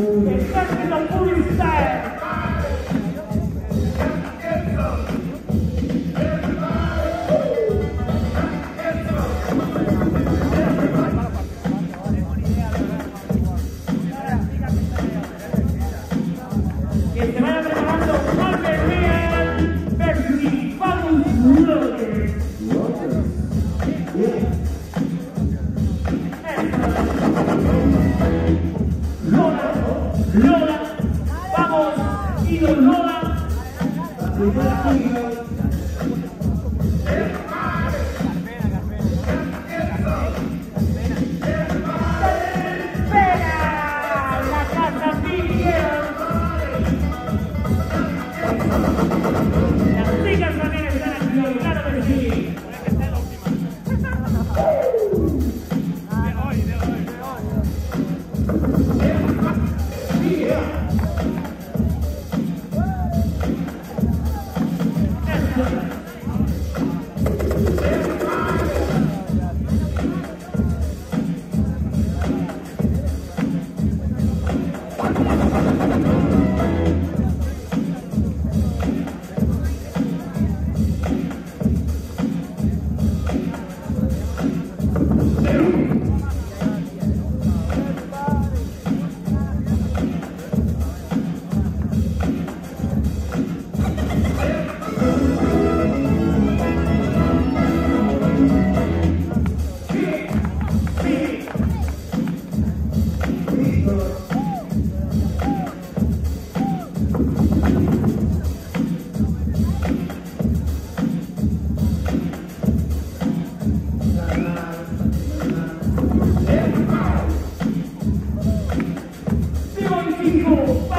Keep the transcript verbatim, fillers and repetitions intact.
Está haciendo freestyle. Que se vaya preparando Marvel Real versus Famous Brothers. Lola, Lola, vamos, Ido Lola. La casa Miguel. Las chicas también están aquí, claro que sí. Cinco,